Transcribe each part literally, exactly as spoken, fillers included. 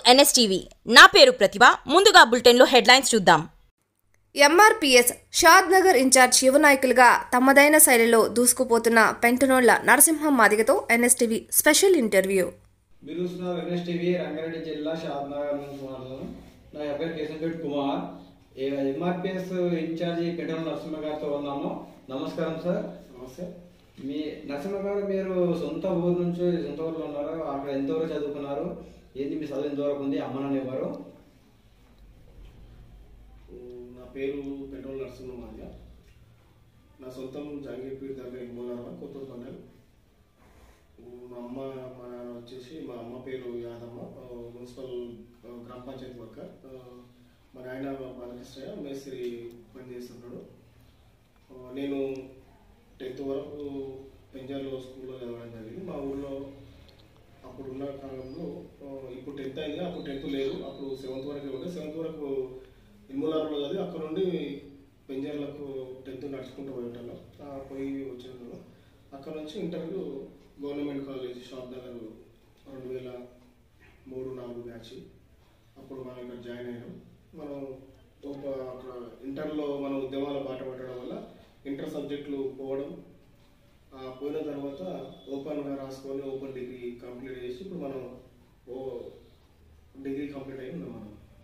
NSTV. నా పేరు ప్రతిభ. ముందుగా బులెటిన్లో హెడ్లైన్స్ చూద్దాం. ఎంఆర్పీఎస్ షాద్ నగర్ ఇన్ఛార్జ్ యువనాయకులుగా తమదైన శైలిలో దూసుకుపోతున్న పెంటనోళ్ల నరసింహం మాదిగతో ఎన్ఎస్టీవీ స్పెషల్ ఇంటర్వ్యూ. మీరు చూస్తున్నారు ఎన్ఎస్టీవీ రంగారెడ్డి జిల్లా షాద్ నగర్ నుంచి మాట్లాడుతున్నాను. నా పేరు కేశంపేట్ కుమార్. ఎంఆర్పీఎస్ ఇన్ఛార్జి పెంటనోళ్ల నరసింహ గారితో ఉన్నాము. నమస్కారం సార్. నమస్తే. మీ నరసింహ గారు, మీరు సొంత ఊరు నుంచి సొంత ఊర్లో ఉన్నారు. అక్కడ ఎంతవరకు చదువుకున్నారు? ఏంటి మీ చదువు ఎంతవరకు ఉంది? అమ్మ నాన్న ఎవరు? నా పేరు పెంటనోళ్ల నరసింహ మాదిగ. నా సొంతం జంగీర్పేట దగ్గర ఇంబోలారం కొత్త పండుగ. మా అమ్మ మా నాన్న వచ్చేసి, మా అమ్మ పేరు యాదమ్మ, మున్సిపల్ గ్రామ పంచాయతీ వర్కర్. మా నాయన బాలకృష్ణయ్య మేస్త్రి పని చేస్తున్నాడు. నేను టెన్త్ వరకు పెంజార్లో స్కూల్లో చదవడం జరిగింది. మా ఊళ్ళో అప్పుడున్న కాలంలో, ఇప్పుడు టెన్త్ అయింది, అప్పుడు టెన్త్ లేదు, అప్పుడు సెవెంత్ వరకు ఉంటే సెవెంత్ వరకు ఇన్ములార్లో చదివి అక్కడ నుండి పెంజర్లకు టెన్త్ నడుచుకుంటూ పోయేటాను పోయి వచ్చాను. అక్కడ నుంచి interview government college Shadnagar రెండు వేల మూడు నాలుగు బ్యాచ్. అప్పుడు మనం ఇక్కడ జాయిన్ అయ్యాం. మనం ఒక అక్కడ ఇంటర్లో మనం ఉద్యమాల బాట పట్టడం వల్ల ఇంటర్ సబ్జెక్టులు పోవడం, పోయిన తర్వాత ఓపెన్గా రాసుకొని ఓపెన్ డిగ్రీ కంప్లీట్ చేసి ఇప్పుడు మనం ఓ డిగ్రీ కంప్లీట్ అయ్యి ఉన్నాం. మనం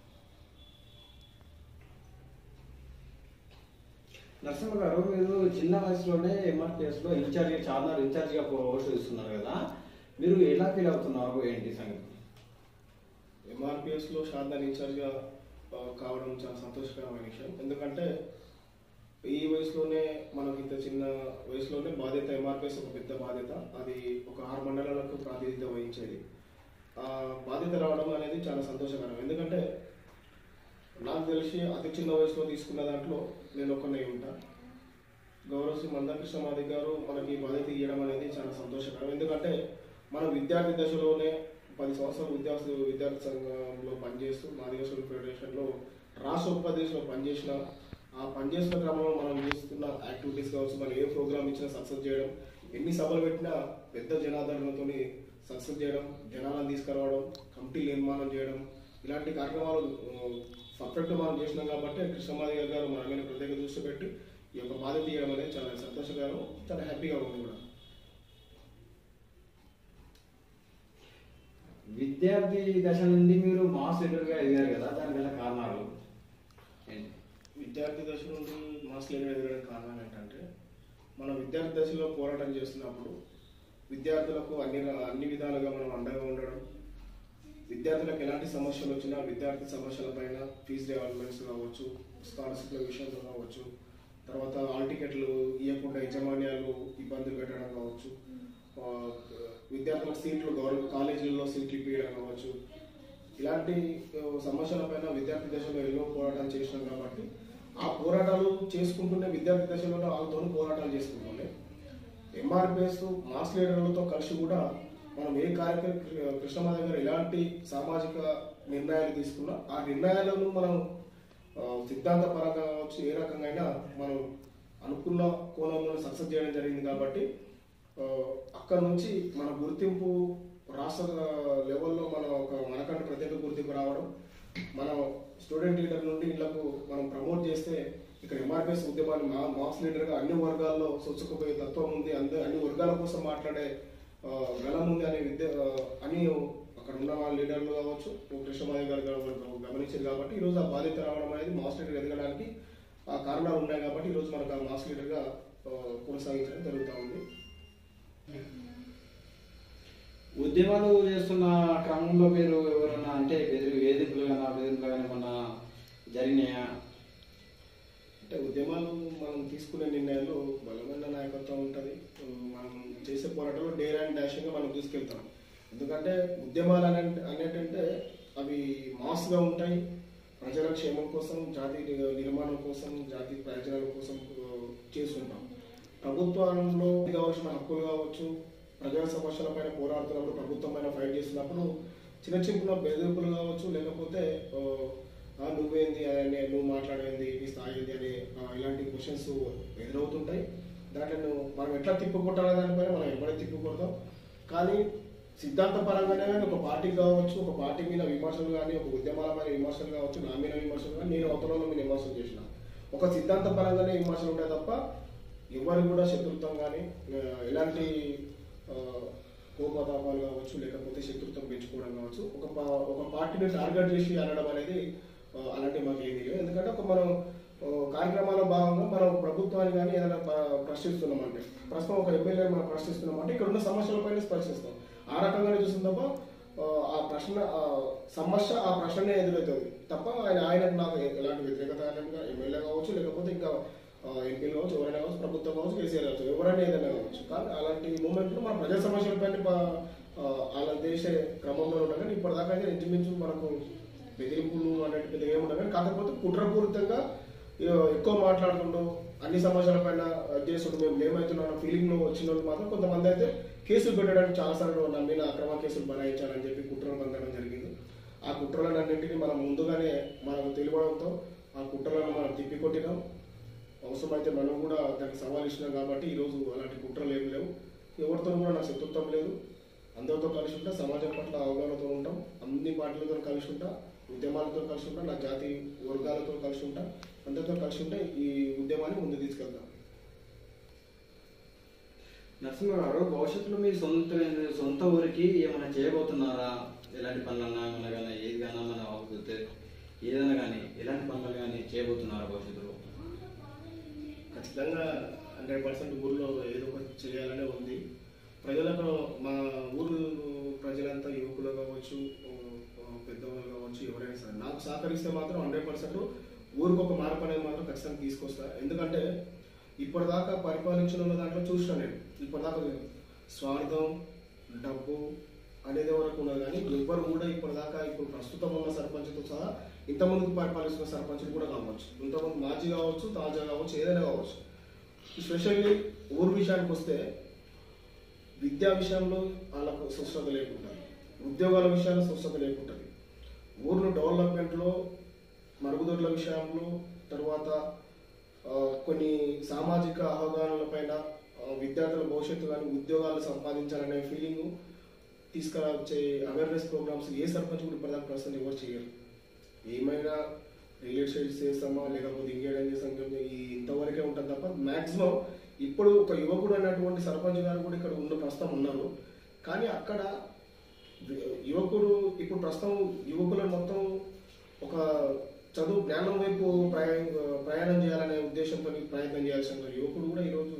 నరసింహ గారు, మీరు చిన్న వయసులోనే ఎంఆర్పీఎస్లో ఇన్ఛార్జిగా చార్మినార్ ఇన్ఛార్జిగా పోస్ట్ ఇస్తున్నారు కదా, మీరు ఎలా ఫీల్ అవుతున్నారు? ఏంటి సంగతి? ఎంఆర్పీఎస్లో చార్మినార్ ఇన్ఛార్జిగా కావడం చాలా సంతోషకరమైన విషయం. ఎందుకంటే ఈ వయసులోనే మనకి ఇంత చిన్న వయసులోనే బాధ్యత, ఎంఆర్పీఎస్ ఒక పెద్ద బాధ్యత. అది ఒక ఆరు మండలాలకు ప్రాతినిధ్యం వహించేది. ఆ బాధ్యత రావడం అనేది చాలా సంతోషకరం. ఎందుకంటే నాకు తెలిసి అతి చిన్న వయసులో తీసుకున్న దాంట్లో నేను ఒక్కనే ఉంటా. గౌరవ శ్రీ మందాకృష్ణ మాదిగ గారు మనకి బాధ్యత ఇవ్వడం అనేది చాలా సంతోషకరం. ఎందుకంటే మనం విద్యార్థి దశలోనే పది సంవత్సరాలు విద్యార్థి విద్యార్థి సంఘంలో పనిచేస్తూ మాదిగ సోషల్ ఫెడరేషన్లో రాష్ట్ర ఉపాధ్యక్షులో పనిచేసిన, ఆ పనిచేసిన క్రమంలో మనం చేస్తున్న యాక్టివిటీస్ కావచ్చు, మనం ఏ ప్రోగ్రామ్ ఇచ్చినా సక్సెస్ చేయడం, ఎన్ని సభలు పెట్టినా పెద్ద జనాదరణతో సక్సెస్ చేయడం, జనాలను తీసుకురావడం, కమిటీ నిర్మాణం చేయడం, ఇలాంటి కార్యక్రమాలు పర్ఫెక్ట్గా మనం చేసినాం. కాబట్టి కృష్ణ మాదిగ గారు మన మీద ప్రత్యేక దృష్టి పెట్టి ఈ యొక్క బాధ్యత ఇవ్వడం అనేది చాలా సంతోషకరం, చాలా హ్యాపీగా ఉంది కూడా. విద్యార్థి దశ నుండి మీరు మాస్ లీడర్గా ఎదిగారు కదా, దాని వల్ల కారణాలు? విద్యార్థి దశ నుండి మాస్ లీడర్ ఎదగడానికి కారణాలు ఏంటంటే, మనం విద్యార్థి దశలో పోరాటం చేస్తున్నప్పుడు విద్యార్థులకు అన్ని అన్ని విధాలుగా మనం అండగా ఉండడం, విద్యార్థులకు ఎలాంటి సమస్యలు వచ్చినా విద్యార్థి సమస్యల పైన ఫీజు రియంబర్స్మెంట్స్ కావచ్చు, స్కాలర్షిప్ల విషయంలో కావచ్చు, తర్వాత హాల్ టికెట్లు ఇవ్వకుండా యజమాన్యాలు ఇబ్బందులు పెట్టడం కావచ్చు, విద్యార్థులకు సీట్లు గవర్నమెంట్ కాలేజీలలో సీట్లు ఇప్పించడం కావచ్చు, ఇలాంటి సమస్యల పైన విద్యార్థి దశలో ఎన్నో పోరాటాలు చేసినాం. కాబట్టి ఆ పోరాటాలు చేసుకుంటూనే విద్యార్థి దశలో వాళ్ళతో పోరాటాలు చేసుకుంటుండే ఎంఆర్పీఎస్ మాస్ లీడర్లతో కలిసి కూడా మనం ఏ కార్యక్రమం కృష్ణ మాదిగ గారు ఎలాంటి సామాజిక నిర్ణయాలు తీసుకున్నా ఆ నిర్ణయాలను మనం సిద్ధాంతపరంగా కావచ్చు, ఏ రకంగా అయినా మనం అనుకున్న కోణంలో సక్సెస్ చేయడం జరిగింది. కాబట్టి అక్కడ నుంచి మన గుర్తింపు రాష్ట్ర లెవెల్లో మనం ఒక మనకంటే ప్రత్యేక గుర్తింపు రావడం, మనం స్టూడెంట్ లీడర్ నుండి ఇళ్లకు మనం ప్రమోట్ చేస్తే ఇక్కడ ఎంఆర్పీఎస్ ఉద్యమాన్ని మా మాస్ లీడర్గా అన్ని వర్గాల్లో సొచ్చుకుపోయే తత్వం ఉంది, అందు అన్ని వర్గాల కోసం మాట్లాడే గలం ఉంది అనే విద్య అని అక్కడ ఉన్న వాళ్ళ లీడర్లు కావచ్చు, కృష్ణ మాదిగ గారు గమనించారు. కాబట్టి ఈరోజు ఆ బాధ్యత రావడం అనేది మాస్ లీడర్ ఎదగడానికి ఆ కారణాలు ఉన్నాయి. కాబట్టి ఈరోజు మనకు ఆ మాస్ లీడర్గా కొనసాగించడం జరుగుతూ ఉంది. ఉద్యమాలు చేస్తున్న క్రమంలో మీరు ఎవరన్నా అంటే బెదిరి వేదికలు కానీ బెదిరింపులు కానీ ఏమన్నా జరిగినాయా? అంటే ఉద్యమాలు మనం తీసుకునే నిర్ణయాలు బలమైన నాయకత్వం ఉంటుంది. మనం చేసే పోరాటంలో డేర్ అండ్ డాషింగ్గా మనం తీసుకెళ్తాం. ఎందుకంటే ఉద్యమాలు అనే అనేటంటే అవి మాస్గా ఉంటాయి. ప్రజల క్షేమం కోసం, జాతి నిర్మాణం కోసం, జాతి ప్రయోజనాల కోసం చేస్తుంటాం. ప్రభుత్వంలో కావాల్సిన హక్కులు కావచ్చు, ప్రజా సమస్యల పైన పోరాడుతున్నప్పుడు, ప్రభుత్వం పైన ఫైట్ చేస్తున్నప్పుడు చిన్న చిన్న బెదిరింపులు కావచ్చు, లేకపోతే నువ్వేంది అని, నువ్వు మాట్లాడేది, నీ స్థాయి ఏంది అని ఇలాంటి క్వశ్చన్స్ ఎదురవుతుంటాయి. దాంట్లో మనం ఎట్లా తిప్పు కొట్టాలనే దానిపైన మనం ఎప్పుడైతే తిప్పు కొడతాం. కానీ సిద్ధాంత పరంగానే ఒక పార్టీకి కావచ్చు, ఒక పార్టీ మీద విమర్శలు కానీ, ఒక ఉద్యమాల మీద విమర్శలు కావచ్చు, నా మీద విమర్శలు కానీ, నేను అవతల మీద విమర్శలు చేసిన ఒక సిద్ధాంత పరంగానే విమర్శలు ఉంటాయి తప్ప ఎవరు కూడా శత్రుత్వం కానీ ఎలాంటి కోపతాపాలు కావచ్చు, లేకపోతే శత్రుత్వం పెంచుకోవడం కావచ్చు, ఒక ఒక పార్టీని టార్గెట్ చేసి అనడం అనేది అలాంటివి మాకు ఏమీ లేదు. ఎందుకంటే ఒక మనం కార్యక్రమాల భాగంగా మనం ప్రభుత్వాన్ని కానీ ఏదైనా ప్రశ్నిస్తున్నామంటే, ప్రస్తుతం ఒక ఎమ్మెల్యే మనం ప్రశ్నిస్తున్నామంటే ఇక్కడ ఉన్న సమస్యలపైన స్పర్శిస్తాం. ఆ రకంగానే చూస్తుంది తప్ప ఆ ప్రశ్న సమస్య ఆ ప్రశ్ననే ఎదురవుతుంది తప్ప ఆయన ఆయనకు నాకు ఎలాంటి వ్యతిరేకత ఎమ్మెల్యే కావచ్చు, లేకపోతే ఇంకా ఎంపీలు కావచ్చు, ఎవరైనా కావచ్చు, ప్రభుత్వం కావచ్చు, కేసీఆర్ కావచ్చు, ఎవరైనా ఏదైనా కావచ్చు. కానీ అలాంటి మూమెంట్లో మన ప్రజా సమస్యలపైన అలా చేసే క్రమంలో ఉంటాం. కానీ ఇప్పటిదాకా అయితే ఇంచుమించు మనకు బెదిరింపులు అనేది పెద్దగా ఏముంటాయి. కానీ కాకపోతే కుట్రపూరితంగా ఎక్కువ మాట్లాడుతుంటూ అన్ని సమస్యల పైన చేస్తుంటూ మేము ఏమవుతున్నాం ఫీలింగ్ లో వచ్చిన వాళ్ళు మాత్రం కొంతమంది అయితే కేసులు పెట్టడానికి చాలాసార్లు నా మీద అక్రమ కేసులు బనాయించాలని చెప్పి కుట్రలు పొందడం జరిగింది. ఆ కుట్రలను అన్నింటినీ మనం ముందుగానే మనకు తెలియడంతో ఆ కుట్రలను మనం తిప్పికొట్టినాం. అవసరమైతే మనం కూడా దానికి సవాల్ ఇచ్చినాం. కాబట్టి ఈరోజు అలాంటి కుట్రలు ఏమి లేవు. ఎవరితో కూడా నాకు శత్రుత్వం లేదు. అందరితో కలిసి ఉంటా, సమాజం పట్ల అవగాహనతో ఉంటాం, అన్ని పార్టీలతో కలిసి ఉంటా, ఉద్యమాలతో కలిసి ఉంటా, నా జాతి వర్గాలతో కలిసి ఉంటా, అందరితో కలిసి ఉంటే ఈ ఉద్యమాన్ని ముందు తీసుకెళ్తాం. నరసింహ గారు, భవిష్యత్తులో మీ సొంత సొంత ఊరికి ఏమైనా చేయబోతున్నారా? ఎలాంటి పనులన్నా ఏమన్నా కానీ ఏది కానీ మన అవుతుంది ఏదైనా కానీ ఎలాంటి పనులు కానీ చేయబోతున్నారా భవిష్యత్తులో? ఖచ్చితంగా హండ్రెడ్ పర్సెంట్ ఊళ్ళో ఏదో ఒకటి చేయాలనే ఉంది. ప్రజలకు మా ఊరు ప్రజలంతా యువకులు కావచ్చు, పెద్దవాళ్ళు కావచ్చు, ఎవరైనా సరే నాకు సహకరిస్తే మాత్రం హండ్రెడ్ పర్సెంట్ ఊరికి ఒక మార్పు అనేది మాత్రం ఖచ్చితంగా తీసుకొస్తా. ఎందుకంటే ఇప్పటిదాకా పరిపాలించిన దాంట్లో చూసినా నేను ఇప్పటిదాకా స్వార్థం, డబ్బు అనేది వరకు ఉన్నది. కానీ ఎవ్వరు కూడా ఇప్పటిదాకా ఇప్పుడు ప్రస్తుతం ఉన్న సర్పంచ్తో సహా ఇంతమందికి పరిపాలిస్తున్న సర్పంచులు కూడా కావచ్చు, ఇంతమంది మాజీ కావచ్చు, తాజా కావచ్చు, ఏదైనా కావచ్చు. స్పెషల్లీ ఊరు విషయానికి వస్తే విద్యా విషయంలో వాళ్ళకు స్వచ్ఛత లేకుంటుంది, ఉద్యోగాల విషయాల్లో స్వచ్ఛత లేకుంటుంది, ఊర్లో డెవలప్మెంట్లో మరుగుదొడ్ల విషయంలో, తర్వాత కొన్ని సామాజిక అవగాహనల పైన విద్యార్థుల భవిష్యత్తు కానీ ఉద్యోగాలు సంపాదించాలనే ఫీలింగ్ తీసుకురావచ్చే అవేర్నెస్ ప్రోగ్రామ్స్ ఏ సర్పంచ్ కూడా ఇప్పటిదాకా ప్రస్తుతం ఎవరు చేయరు. ఏమైనా రిలేట్ షేడ్స్ చేస్తామా లేకపోతే ఇంకేం చేస్తాం ఈ ఇంతవరకే ఉంటుంది తప్ప మ్యాక్సిమం ఇప్పుడు ఒక యువకుడు అన్నటువంటి సర్పంచ్ గారు కూడా ఇక్కడ ఉన్న ప్రస్తుతం ఉన్నారు. కానీ అక్కడ యువకుడు ఇప్పుడు ప్రస్తుతం యువకులను మొత్తం ఒక చదువు జ్ఞానం వైపు ప్రయా ప్రయాణం చేయాలనే ఉద్దేశంతో ప్రయత్నం చేయాల్సిన యువకుడు కూడా ఈరోజు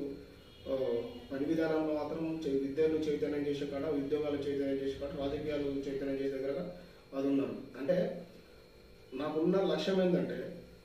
పని విధానంలో మాత్రం విద్యను చైతన్యం చేసే కాడ, ఉద్యోగాలు చైతన్యం చేసే కాడ, రాజకీయాలు చైతన్యం చేసే దగ్గర అది ఉన్నారు. అంటే నాకున్న లక్ష్యం ఏంటంటే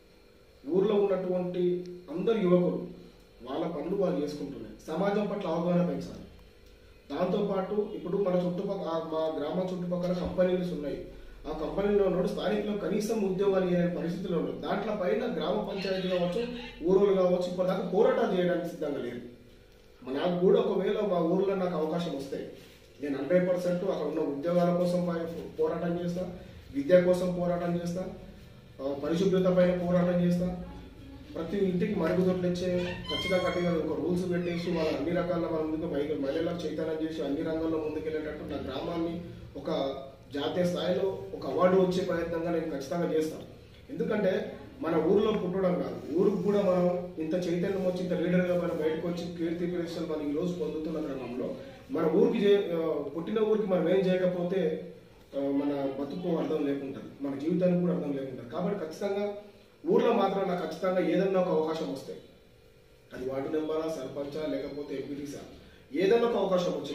ఊర్లో ఉన్నటువంటి అందరు యువకులు వాళ్ళ పనులు వాళ్ళు చేసుకుంటున్నారు, సమాజం పట్ల అవగాహన పెంచాలి. దాంతోపాటు ఇప్పుడు మన చుట్టుపక్కల మా గ్రామం చుట్టుపక్కల కంపెనీలు ఉన్నాయి. ఆ కంపెనీలో ఉన్నాడు స్థానికులు కనీసం ఉద్యోగాలు అనే పరిస్థితుల్లో ఉన్నారు. దాంట్లో పైన గ్రామ పంచాయతీ కావచ్చు, ఊరులు కావచ్చు, ఇప్పటిదాకా పోరాటాలు చేయడానికి సిద్ధంగా లేదు. నాకు కూడా ఒకవేళ మా ఊర్లో నాకు అవకాశం వస్తే నేను హండ్రెడ్ పర్సెంట్ అక్కడ ఉన్న ఉద్యోగాల కోసం పోరాటం చేస్తా, విద్య కోసం పోరాటం చేస్తా, పరిశుభ్రత పైన పోరాటం చేస్తా, ప్రతి ఇంటికి మరుగుదొడ్లు ఇచ్చే ఖచ్చితంగా కట్టిన ఒక రూల్స్ పెట్టేసి వాళ్ళ అన్ని రకాల మన ముందుకు మహిళలకు చైతన్యం చేసి అన్ని రంగాల్లో ముందుకెళ్ళేటట్టు నా గ్రామాన్ని ఒక జాతీయ స్థాయిలో ఒక అవార్డు వచ్చే ప్రయత్నంగా నేను ఖచ్చితంగా చేస్తాను. ఎందుకంటే మన ఊరిలో పుట్టడం కాదు, ఊరికి కూడా మనం ఇంత చైతన్యం వచ్చి ఇంత లీడర్గా మనం బయటకు వచ్చి కీర్తి ప్రదర్శనలు మనం ఈరోజు పొందుతున్న క్రమంలో మన ఊరికి పుట్టిన ఊరికి మనం ఏం చేయకపోతే మన బతుకు అర్థం లేకుంటుంది, మన జీవితానికి కూడా అర్థం లేకుంటుంది. కాబట్టి ఖచ్చితంగా ఊర్లో మాత్రం నాకు ఖచ్చితంగా ఏదన్నా ఒక అవకాశం వస్తే అది వార్డు మెంబరా, సర్పంచా, లేకపోతే ఎంపీటీసా, ఏదన్నా ఒక అవకాశం వచ్చిన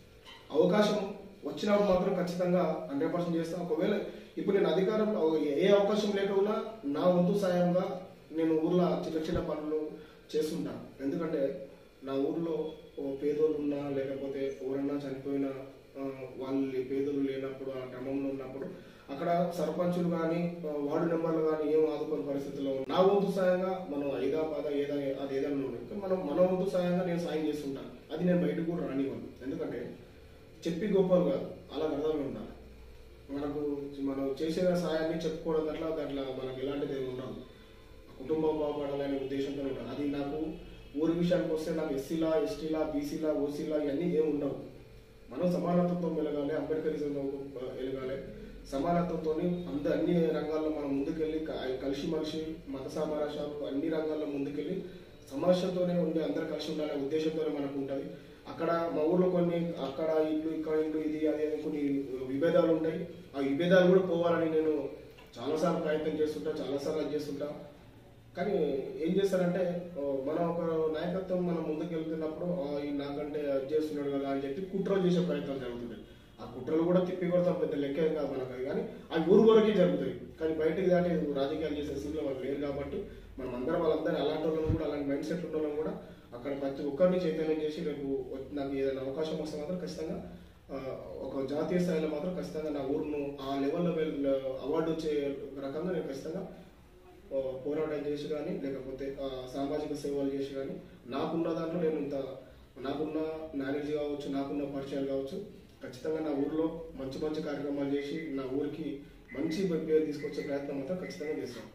అవకాశం వచ్చినప్పుడు మాత్రం ఖచ్చితంగా హండ్రెడ్ పర్సెంట్ చేస్తాను. ఒకవేళ ఇప్పుడు నేను అధికారంలో ఏ అవకాశం లేకుండా నా వంతు సాయంగా నేను ఊర్లో చిన్న చిన్న పనులు చేస్తుంటాను. ఎందుకంటే నా ఊర్లో పేదోళ్ళు ఉన్నా లేకపోతే ఎవరన్నా చనిపోయినా వాళ్ళు పేదలు లేనప్పుడు ఆ క్రమంలో ఉన్నప్పుడు అక్కడ సర్పంచులు కానీ వార్డు నెంబర్లు కానీ ఏం ఆదుకునే పరిస్థితుల్లో నా వంతు సాయంగా మనం ఐదా పద ఏదా అది ఏదైనా ఉన్నాయి మనం మన వంతు సాయంగా నేను సాయం చేస్తుంటాను. అది నేను బయటకు కూడా రానివ్వను. ఎందుకంటే చెప్పి గొప్పలు కాదు, అలా అర్థమే ఉండాలి. మనకు మనం చేసే సాయాన్ని చెప్పుకోవడం దాంట్లో దాంట్లో మనకు ఎలాంటిది ఏమి ఉండదు. కుటుంబం బాగుపడాలనే ఉద్దేశంతో ఉంటాను. అది నాకు ఊరి విషయానికి వస్తే నాకు ఎస్సీలా, ఎస్టీలా, బీసీలా, ఓసీలా ఇవన్నీ ఏమి ఉండవు. మనం సమానత్వంతో వెలగాలి, అంబేద్కరిజంలో వెలగాలి. సమానత్వంతో అందరు అన్ని రంగాల్లో మనం ముందుకెళ్ళి కలిసి మనిషి మత సామరస్యాలు అన్ని రంగాల్లో ముందుకెళ్ళి సమస్యతోనే ఉండి అందరు కలిసి ఉండాలనే ఉద్దేశంతోనే మనకు ఉంటుంది. అక్కడ మా ఊర్లో కొన్ని అక్కడ ఇల్లు ఇక్కడ ఇల్లు ఇది అది కొన్ని విభేదాలు ఉంటాయి. ఆ విభేదాలు కూడా పోవాలని నేను చాలాసార్లు ప్రయత్నం చేస్తుంటా, చాలాసార్లు అది చేస్తుంటా. కానీ ఏం చేస్తారంటే మన ఒక నాయకత్వం మనం ముందుకు వెళ్తున్నప్పుడు నాకంటే అది చేస్తున్నాడు కదా అని చెప్పి కుట్రలు చేసే ప్రయత్నాలు జరుగుతుంటాయి. ఆ కుట్రలు కూడా తిప్పి కొడతాం, పెద్ద లెక్క ఏం కాదు మనకు. కానీ అవి ఊరు వరకే జరుగుతాయి. కానీ బయటకు దాటి రాజకీయాలు చేసే స్థితిలో వాళ్ళు లేరు కాబట్టి మనం అందరం వాళ్ళందరూ అలాంటి వాళ్ళని కూడా అలాంటి మైండ్ సెట్ ఉన్న వాళ్ళని కూడా అక్కడ ప్రతి ఒక్కరిని చైతన్యం చేసి రేపు నాకు ఏదైనా అవకాశం వస్తే మాత్రం ఖచ్చితంగా ఒక జాతీయ స్థాయిలో మాత్రం ఖచ్చితంగా నా ఊరును ఆ లెవెల్లో అవార్డు వచ్చే రకంగా నేను ఖచ్చితంగా పోరాటం చేసి కానీ లేకపోతే సామాజిక సేవలు చేసి కానీ నాకున్న దాంట్లో నేను ఇంత నాకున్న నాలెడ్జ్ కావచ్చు, నాకున్న పరిచయాలు కావచ్చు, ఖచ్చితంగా నా ఊరిలో మంచి మంచి కార్యక్రమాలు చేసి నా ఊరికి మంచి పేరు తీసుకొచ్చే ప్రయత్నం మాత్రం ఖచ్చితంగా చేస్తాను.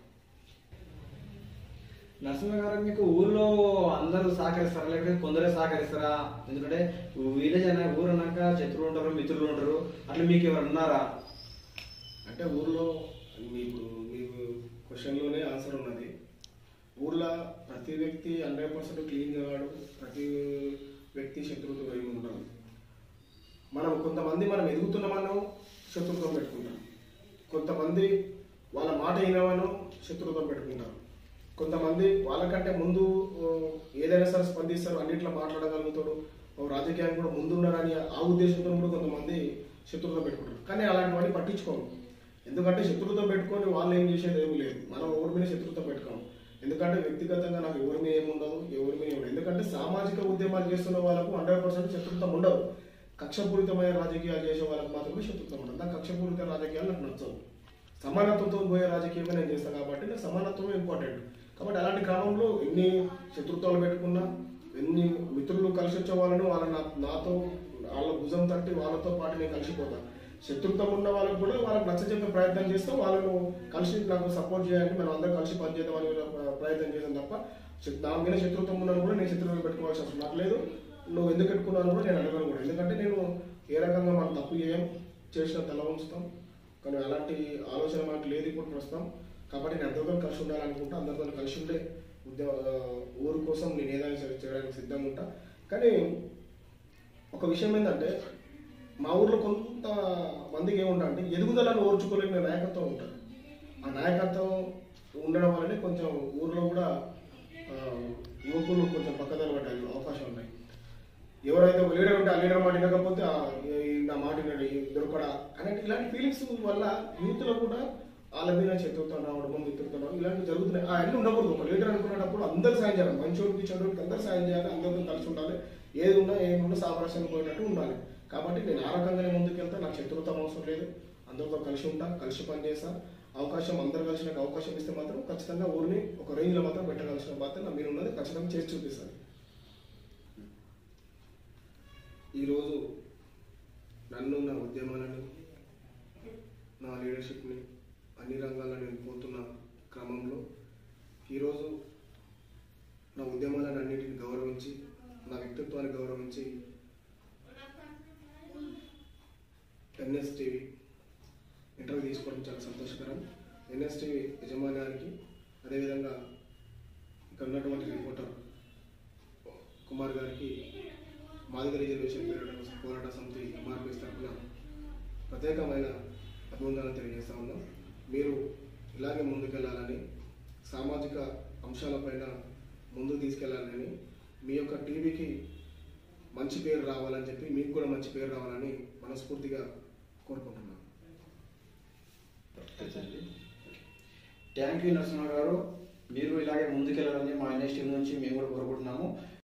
నరసింహ గారు, మీకు ఊర్లో అందరూ సహకరిస్తారా లేకపోతే కొందరే సహకరిస్తారా? ఎందుకంటే విలేజ్ అనే ఊరు అన్నాక శత్రువులు ఉంటారు, మిత్రులు ఉంటారు, అట్లా మీకు ఎవరు ఉన్నారా? అంటే ఊర్లో మీకు మీకు క్వశ్చన్లోనే ఆన్సర్ ఉన్నది. ఊర్లో ప్రతి వ్యక్తి హండ్రెడ్ పర్సెంట్ క్లీన్గా వాడు, ప్రతి వ్యక్తి శత్రువుతో కలిగి ఉంటాడు. మనం కొంతమంది మనం ఎదుగుతున్నామనో శత్రుత్వం పెట్టుకుంటాం, కొంతమంది వాళ్ళ మాట వినవనో శత్రుత్వం పెట్టుకుంటారు, కొంతమంది వాళ్ళకంటే ముందు ఏదైనా సరే స్పందిస్తారు, అన్నింటిలో మాట్లాడగలుగుతాడు, రాజకీయాన్ని కూడా ముందున్నారని ఆ ఉద్దేశంతో కూడా కొంతమంది శత్రుత్వం పెట్టుకుంటారు. కానీ అలాంటివన్నీ పట్టించుకోము. ఎందుకంటే శత్రుత్వం పెట్టుకొని వాళ్ళు ఏం చేసేది ఏమీ లేదు. మనం ఎవరి మీద శత్రుత్వం పెట్టుకోము. ఎందుకంటే వ్యక్తిగతంగా నాకు ఎవరి మీద ఏముండదు, ఎవరి మీద ఏముండదు. ఎందుకంటే సామాజిక ఉద్యమాలు చేస్తున్న వాళ్ళకు హండ్రెడ్ పర్సెంట్ శత్రుత్వం ఉండదు. కక్షపూరితమైన రాజకీయాలు చేసే వాళ్ళకి మాత్రమే శత్రుత్వం ఉండదు. నాకు కక్షపూరిత రాజకీయాలు నాకు నచ్చవు. సమానత్వంతో పోయే రాజకీయమే నేను చేస్తాను కాబట్టి నాకు సమానత్వమే ఇంపార్టెంట్. కాబట్టి అలాంటి క్రమంలో ఎన్ని శత్రుత్వాలు పెట్టుకున్నా, ఎన్ని మిత్రులు కలిసి వచ్చే వాళ్ళను వాళ్ళ నాతో వాళ్ళ భుజం తట్టి వాళ్ళతో పాటు నేను కలిసిపోతాను. శత్రుత్వం ఉన్న వాళ్ళకు కూడా వాళ్ళకి నచ్చజెప్పే ప్రయత్నం చేస్తాం, వాళ్ళను కలిసి నాకు సపోర్ట్ చేయాలని మనం అందరం కలిసి పనిచేద్దామని ప్రయత్నం చేద్దాం తప్ప నా మీద శత్రుత్వం ఉన్నాను కూడా నేను శత్రుత్వం పెట్టుకోవాల్సిన అవసరం నాకు లేదు. నువ్వు ఎందుకు పెట్టుకున్నాను కూడా నేను అడగను కూడా. ఎందుకంటే నేను ఏ రకంగా మనం తప్పు చేయం, చేసిన తల ఉంచుతాం. కానీ అలాంటి ఆలోచన మనకు లేదు ఇప్పుడు ప్రస్తుతం. కాబట్టి నేను అందరితో కలిసి ఉండాలనుకుంటా, అందరితో కలిసి ఉండే ఉద్యోగ ఊరు కోసం నేను ఏదైనా చేయడానికి సిద్ధంగా ఉంటా. కానీ ఒక విషయం ఏంటంటే మా ఊర్లో కొంత మందికి ఏముంటా అంటే ఎదుగుదలను ఓర్చుకోలేని నాయకత్వం ఉంటుంది. ఆ నాయకత్వం ఉండడం వల్లనే కొంచెం ఊర్లో కూడా యువకులు కొంచెం పక్కదారి పడ్డాయి అవకాశం ఉన్నాయి. ఎవరైతే ఒక లీడర్ ఉంటే ఆ లీడర్ మాట వినకపోతే నా మాట దొరకడా అనే ఇలాంటి ఫీలింగ్స్ వల్ల యూత్లో కూడా వాళ్ళ మీద శత్రుత్వం రావడము, మిత్రుత్వం రావడం ఇలాంటివి జరుగుతున్నాయి. ఆ అన్ని ఉండకూడదు. ఒక లీడర్ అనుకునేటప్పుడు అందరు సాయం చేయాలి, మంచోడికి చెడుకి అందరు సాయం చేయాలి, అందరితో కలిసి ఉండాలి, ఏది ఉన్నా ఏమున్నా సామరస్యం పోయినట్టు ఉండాలి. కాబట్టి నేను ఆ రకంగానే ముందుకు వెళ్తా. నాకు శత్రుత్వం అవసరం లేదు, అందరితో కలిసి ఉంటా, కలిసి పనిచేస్తా. అవకాశం అందరు కలిసి నాకు అవకాశం ఇస్తే మాత్రం ఖచ్చితంగా ఊరిని ఒక రేంజ్లో మాత్రం పెట్టగలిసిన బాధ్యత నా మీరు ఉన్నది ఖచ్చితంగా చేసి చూపిస్తాను. ఈరోజు నన్ను, నా ఉద్యమాలను, నా లీడర్షిప్ని అన్ని రంగాల్లో నేను పోతున్న క్రమంలో ఈరోజు నా ఉద్యమాలను అన్నిటిని గౌరవించి, నా వ్యక్తిత్వాన్ని గౌరవించి ఎన్ఎస్టీవీ ఇంటర్వ్యూ తీసుకోవడం చాలా సంతోషకరం. ఎన్ఎస్టీవీ యజమాన్యానికి, అదేవిధంగా ఇక్కడ ఉన్నటువంటి రిపోర్టర్ కుమార్ గారికి మాదిగ రిజర్వేషన్ పోరాట సమితి ఎంఆర్పీఎస్ తరఫున ప్రత్యేకమైన అభినందనలు తెలియజేస్తా ఉన్నాం. మీరు ఇలాగే ముందుకెళ్ళాలని, సామాజిక అంశాలపైన ముందుకు తీసుకెళ్లాలని, మీ యొక్క టీవీకి మంచి పేరు రావాలని చెప్పి మీకు కూడా మంచి పేరు రావాలని మనస్ఫూర్తిగా కోరుకుంటున్నాను. థ్యాంక్ యూ నరసింహ గారు. మీరు ఇలాగే ముందుకెళ్ళాలని మా ఎన్ఎస్ టీవీ నుంచి మేము కూడా కోరుకుంటున్నాము.